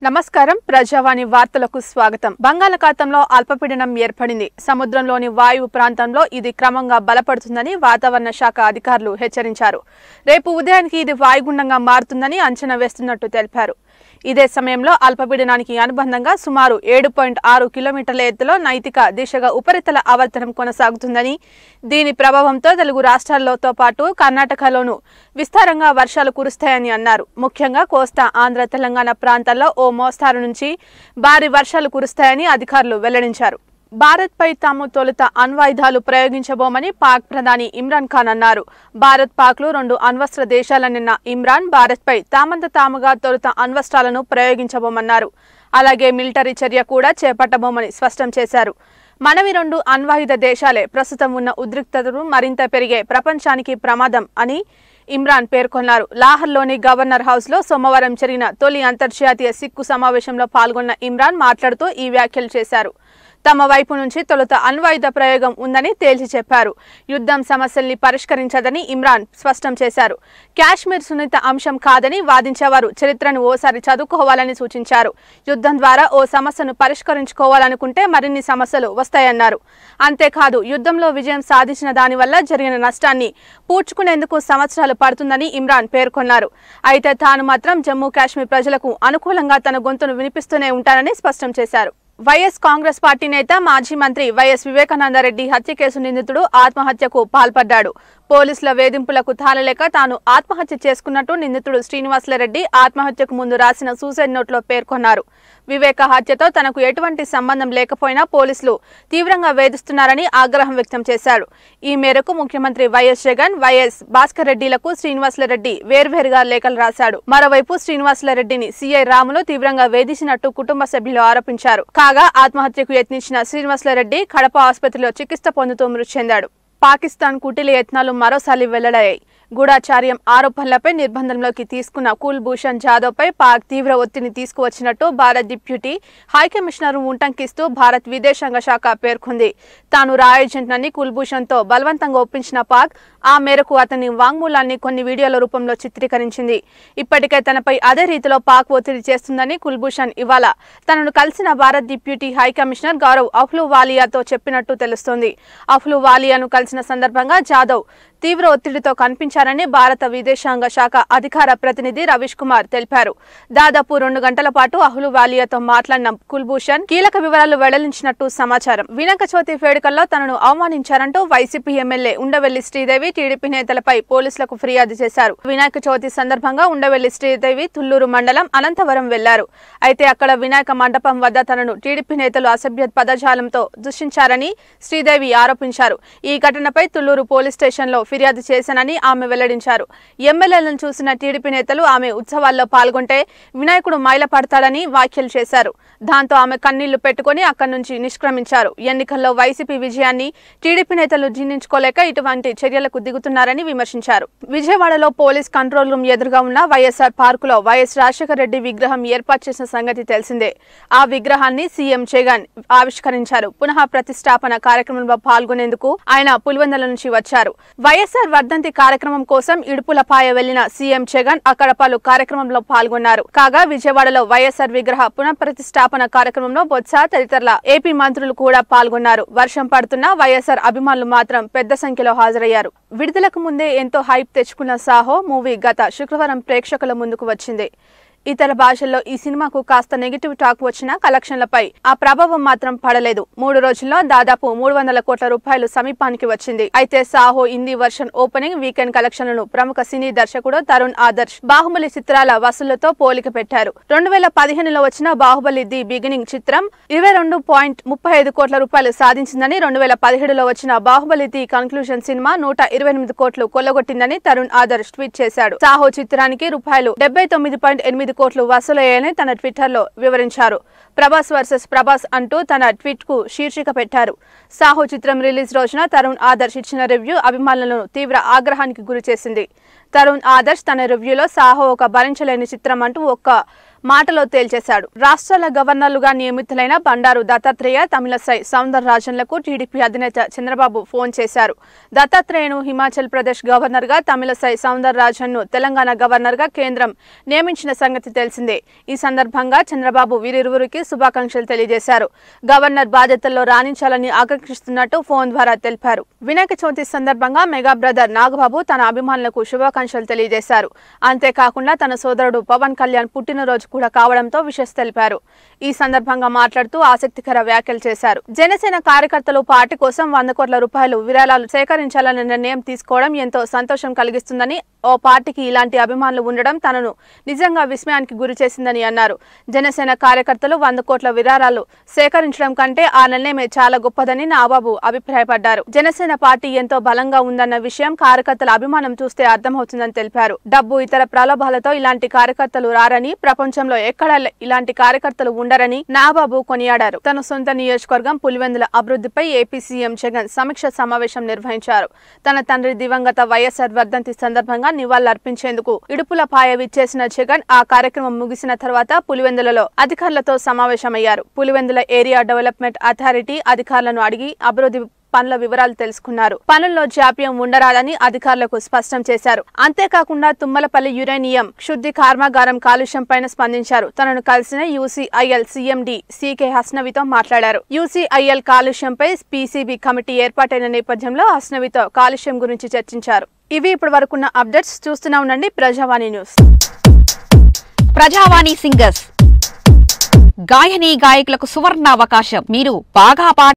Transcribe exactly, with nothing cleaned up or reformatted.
నమస్కారం ప్రజావాణి వార్తలకు స్వాగతం. బంగాళాఖాతంలో అల్పపీడనం ఏర్పడింది. సముద్రంలోని వాయువు ప్రాంతంలో ఇది క్రమంగా బలపడుతుందని వాతావరణ శాఖ అధికారులు హెచ్చరించారు. రేపు ఉదయానికి ఇది వాయుగుండంగా మారుతుందని అంచనా వేస్తున్నట్టు తెలిపారు. ఇదే సమయంలో అల్పపీడనానికి అనుబంధంగా సుమారు ఏడు పాయింట్ ఆరు కిలోమీటర్ల ఎత్తులో నైతిక దిశగా ఉపరితల ఆవర్తనం కొనసాగుతుందని, దీని ప్రభావంతో తెలుగు రాష్ట్రాలతో పాటు కర్ణాటకలోనూ విస్తారంగా వర్షాలు కురుస్తాయని అన్నారు. ముఖ్యంగా కోస్తా ఆంధ్ర తెలంగాణ ప్రాంతాల్లో ఓ మోస్తారు నుంచి భారీ వర్షాలు కురుస్తాయని అధికారులు వెల్లడించారు. భారత్ పై తాము తొలుత అణ్వాయుధాలు ప్రయోగించబోమని పాక్ ప్రధాని ఇమ్రాన్ ఖాన్ అన్నారు. భారత్ పాక్లు రెండు అణ్వస్త్ర దేశాలనిన్న ఇమ్రాన్ భారత్ పై తామంత తాముగా తొలుత అణ్వస్త్రాలను ప్రయోగించబోమన్నారు. అలాగే మిలిటరీ చర్య కూడా చేపట్టబోమని స్పష్టం చేశారు. మనవి రెండు అణ్వాయుధ దేశాలే. ప్రస్తుతం ఉన్న ఉద్రిక్తతలు మరింత పెరిగే ప్రపంచానికి ప్రమాదం అని ఇమ్రాన్ పేర్కొన్నారు. లాహర్లోని గవర్నర్ హౌస్ లో సోమవారం జరిగిన తొలి అంతర్జాతీయ సిక్కు సమావేశంలో పాల్గొన్న ఇమ్రాన్ మాట్లాడుతూ ఈ వ్యాఖ్యలు చేశారు. తమ వైపు నుంచి తొలుత అణ్వాయుధ ప్రయోగం ఉందని తేల్చి చెప్పారు. యుద్ధం సమస్యల్ని పరిష్కరించదని ఇమ్రాన్ స్పష్టం చేశారు. కాశ్మీర్ సున్నిత అంశం కాదని వాదించేవారు చరిత్రను ఓసారి చదువుకోవాలని సూచించారు. యుద్ధం ద్వారా ఓ సమస్యను పరిష్కరించుకోవాలనుకుంటే మరిన్ని సమస్యలు వస్తాయన్నారు. అంతేకాదు, యుద్ధంలో విజయం సాధించిన దానివల్ల జరిగిన నష్టాన్ని పూడ్చుకునేందుకు సంవత్సరాలు పడుతుందని ఇమ్రాన్ పేర్కొన్నారు. అయితే తాను మాత్రం జమ్మూ కాశ్మీర్ ప్రజలకు అనుకూలంగా తన గొంతును వినిపిస్తూనే ఉంటానని స్పష్టం చేశారు. వైఎస్ కాంగ్రెస్ పార్టీ నేత మాజీ మంత్రి వైఎస్ వివేకానందరెడ్డి హత్య కేసు నిందితుడు ఆత్మహత్యకు పాల్పడ్డాడు. పోలీసుల వేధింపులకు తాళలేక తాను ఆత్మహత్య చేసుకున్నట్టు నిందితుడు శ్రీనివాసరెడ్డి ఆత్మహత్యకు ముందు రాసిన సూసైడ్ నోట్లో పేర్కొన్నారు. వివేక హత్యతో తనకు ఎటువంటి సంబంధం లేకపోయినా పోలీసులు తీవ్రంగా వేధిస్తున్నారని ఆగ్రహం వ్యక్తం చేశారు. ఈ మేరకు ముఖ్యమంత్రి వైఎస్ జగన్, వైఎస్ భాస్కర్ రెడ్డిలకు శ్రీనివాసరెడ్డి వేర్వేరుగా లేఖలు రాశాడు. మరోవైపు శ్రీనివాసరెడ్డిని సీఐ రాములు తీవ్రంగా వేధించినట్టు కుటుంబ సభ్యులు ఆరోపించారు. కాగా ఆత్మహత్యకు యత్నించిన శ్రీనివాసరెడ్డి కడప ఆసుపత్రిలో చికిత్స పొందుతూ మృతి చెందాడు. పాకిస్తాన్ కుటిల యత్నాలు మరోసారి వెల్లడయ్యాయి. గూఢాచార్యం ఆరోపణలపై నిర్బంధంలోకి తీసుకున్న కుల్భూషణ్ జాదవ్ పై పాక్ తీవ్ర ఒత్తిడిని తీసుకువచ్చినట్టు భారత్ డిప్యూటీ హైకమిషనర్ ఉటంకిస్తూ భారత్ విదేశాంగ శాఖ పేర్కొంది. తాను రా ఏజెంట్నని కుల్భూషణ్ తో బలవంతంగా ఒప్పించిన పాక్ ఆ మేరకు అతని వాంగ్మూలాన్ని కొన్ని వీడియోల రూపంలో చిత్రీకరించింది. ఇప్పటికే తనపై అదే రీతిలో పాక్ ఒత్తిడి చేస్తుందని కుల్భూషణ్ ఇవాళ తనను కలిసిన భారత్ డిప్యూటీ హైకమిషనర్ గౌరవ్ అహ్లూవాలియాతో చెప్పినట్టు తెలుస్తోంది. అహ్లూవాలియాను కలిసిన సందర్భంగా జాదవ్ తీవ్ర ఒత్తిడితో కనిపించారని భారత విదేశాంగ శాఖ అధికార ప్రతినిధి రవీష్ కుమార్ తెలిపారు. దాదాపు రెండు గంటల పాటు అహ్లూవాలియాతో మాట్లాడిన కుల్భూషణ్ కీలక వివరాలు వెల్లడించినట్టు సమాచారం. వినాయక చవితి వేడుకల్లో తనను అవమానించారంటూ YCP MLA Undavalli Sridevi TDP నేతలపై పోలీసులకు ఫిర్యాదు చేశారు. వినాయక చవితి సందర్భంగా ఉండవెల్లి శ్రీదేవి తుళ్లూరు మండలం అనంతవరం వెళ్లారు. అయితే అక్కడ వినాయక మండపం వద్ద తనను టీడీపీ నేతలు అసభ్య పదజాలంతో దూషించారని శ్రీదేవి ఆరోపించారు. ఈ ఘటనపై తుళ్లూరు పోలీస్ స్టేషన్లో ఫిర్యాదు చేశానని ఆమె వెల్లడించారు. ఎమ్మెల్యేలను చూసిన టీడీపీ నేతలు ఆమె ఉత్సవాల్లో పాల్గొంటే వినాయకుడు మైల పడతాడని వ్యాఖ్యలు చేశారు. దాంతో ఆమె కన్నీళ్లు పెట్టుకుని అక్కడి నుంచి నిష్క్రమించారు. ఎన్నికల్లో వైసీపీ విజయాన్ని టీడీపీ నేతలు జీర్ణించుకోలేక ఇటువంటి చర్యలకు దిగుతున్నారని విమర్శించారు. విజయవాడలో పోలీస్ కంట్రోల్ రూమ్ ఎదురుగా ఉన్న వైఎస్ఆర్ పార్కులో వైఎస్ రాజశేఖర రెడ్డి విగ్రహం ఏర్పాటు చేసిన సంగతి తెలిసిందే. ఆ విగ్రహాన్ని సీఎం జగన్ ఆవిష్కరించారు. పునః ప్రతిష్టాపన కార్యక్రమంలో పాల్గొనేందుకు ఆయన పులివెందుల నుంచి వచ్చారు. వైఎస్ఆర్ వర్ధంతి కార్యక్రమం కోసం ఇడుపులపాయ వెళ్లిన సీఎం జగన్ అక్కడ పలు కార్యక్రమంలో పాల్గొన్నారు. కాగా విజయవాడలో వైఎస్ఆర్ విగ్రహ పునఃప్రతిష్టాపన కార్యక్రమంలో బొత్స తదితరుల ఏపీ మంత్రులు కూడా పాల్గొన్నారు. వర్షం పడుతున్నా వైఎస్ఆర్ అభిమానులు మాత్రం పెద్ద సంఖ్యలో హాజరయ్యారు. విడుదలకు ముందే ఎంతో హైప్ తెచ్చుకున్న సాహో మూవీ గత శుక్రవారం ప్రేక్షకుల ముందుకు వచ్చింది. ఇతర భాషల్లో ఈ సినిమాకు కాస్త నెగిటివ్ టాక్ వచ్చినా కలెక్షన్లపై ఆ ప్రభావం మాత్రం పడలేదు. మూడు రోజుల్లో దాదాపు మూడు వందల కోట్ల రూపాయలు సమీపానికి వచ్చింది. అయితే Saaho Hindi version opening weekend కలెక్షన్లను ప్రముఖ సినీ దర్శకుడు తరుణ్ ఆదర్శ్ బాహుబలి చిత్రాల వసూళ్లతో పోలిక పెట్టారు. రెండు వేల పదిహేనులో వచ్చిన బాహుబలి ది బిగినింగ్ చిత్రం ఇరవై రెండు పాయింట్ ముప్పై ఐదు కోట్ల రూపాయలు సాధించిందని, రెండు వేల పదిహేడులో వచ్చిన బాహుబలి ది కన్క్లూజన్ సినిమా నూట ఇరవై ఎనిమిది కోట్లు కొల్లగొట్టిందని తరుణ్ ఆదర్శ్ ట్వీట్ చేశాడు. సాహో చిత్రానికి రూపాయలు డెబ్బై తొమ్మిది పాయింట్ ఎనిమిది కోట్లు వసూలయ్యాయని తన ట్విట్టర్ లో వివరించారు. ప్రభాస్ వర్సెస్ ప్రభాస్ అంటూ తన ట్వీట్ కు శీర్షిక పెట్టారు. సాహో చిత్రం రిలీజ్ రోజున తరుణ్ ఆదర్శ్ ఇచ్చిన రివ్యూ అభిమానులను తీవ్ర ఆగ్రహానికి గురి చేసింది. తరుణ్ ఆదర్శ్ తన రివ్యూలో సాహో ఒక భరించలేని చిత్రం అంటూ ఒక్క మాటలో తేల్చేశాడు. రాష్ట్రాల గవర్నర్లుగా నియమితులైన బండారు దత్తాత్రేయ, తమిళసై సౌందరరాజన్లకు టీడీపీ అధినేత చంద్రబాబు ఫోన్ చేశారు. దత్తాత్రేయను హిమాచల్ ప్రదేశ్ గవర్నర్ గా, తమిళసై సౌందరరాజన్ ను తెలంగాణ గవర్నర్ గా కేంద్రం నియమించిన సంగతి తెలిసిందే. ఈ సందర్భంగా చంద్రబాబు వీరిరువురికి శుభాకాంక్షలు తెలియజేశారు. గవర్నర్ బాధ్యతల్లో రాణించాలని ఆకాంక్షిస్తున్నట్టు ఫోన్ ద్వారా తెలిపారు. వినాయక చవితి సందర్భంగా మెగా బ్రదర్ నాగబాబు తన అభిమానులకు శుభాకాంక్షలు తెలియజేశారు. అంతేకాకుండా తన సోదరుడు పవన్ కళ్యాణ్ పుట్టినరోజు కూడా కావడంతో విషెస్ తెలిపారు. ఈ సందర్భంగా మాట్లాడుతూ ఆసక్తికర వ్యాఖ్యలు చేశారు. జనసేన కార్యకర్తలు పార్టీ కోసం వంద కోట్ల రూపాయలు విరాళాలు సేకరించాలన్న నిర్ణయం తీసుకోవడం ఎంతో సంతోషం కలిగిస్తుందని, ఓ పార్టీకి ఇలాంటి అభిమానులు ఉండడం తనను నిజంగా విస్మయానికి గురి చేసిందని అన్నారు. జనసేన కార్యకర్తలు వంద కోట్ల విరాళాలు సేకరించడం కంటే ఆ నిర్ణయమే చాలా గొప్పదని నాగబాబు అభిప్రాయపడ్డారు. జనసేన పార్టీ ఎంతో బలంగా ఉందన్న విషయం కార్యకర్తల అభిమానం చూస్తే అర్థమవుతుందని తెలిపారు. డబ్బు, ఇతర ప్రలోభాలతో ఇలాంటి కార్యకర్తలు రారని, ప్రపంచంలో ఎక్కడ ఇలాంటి కార్యకర్తలు ఉండరని నాగబాబు కొనియాడారు. తన సొంత నియోజకవర్గం పులివెందుల అభివృద్ధిపై ఏపీ సీఎం జగన్ సమీక్ష సమావేశం నిర్వహించారు. తన తండ్రి దివంగత వైఎస్ఆర్ వర్ధంతి సందర్భంగా నివాళులర్పించేందుకు ఇడుపులపాయ విచ్చేసిన జగన్ ఆ కార్యక్రమం ముగిసిన తర్వాత పులివెందులలో అధికారులతో సమావేశమయ్యారు. పులివెందుల ఏరియా డెవలప్మెంట్ అథారిటీ అధికారులను అడిగి అభివృద్ధి పనుల వివరాలు తెలుసుకున్నారు. పనుల్లో జాప్యం ఉండరాదని అధికారులకు స్పష్టం చేశారు. అంతేకాకుండా తుమ్మలపల్లి యురేనియం శుద్ధి కర్మాగారం కాలుష్యం పైన స్పందించారు. తనను కలిసిన యూసీఐఎల్ సీఎండీ సీకే హస్నవితో మాట్లాడారు. యూసీఐఎల్ కాలుష్యంపై పీసీబీ కమిటీ ఏర్పాటైన నేపథ్యంలో హస్నవితో కాలుష్యం గురించి చర్చించారు. ఇవి ఇప్పటి వరకున్న అప్డేట్స్. చూస్తూనే ఉండండి ప్రజావాణి న్యూస్. ప్రజావాణి సింగర్స్ గాయని గాయకులకు సువర్ణ అవకాశం. మీరు బాగా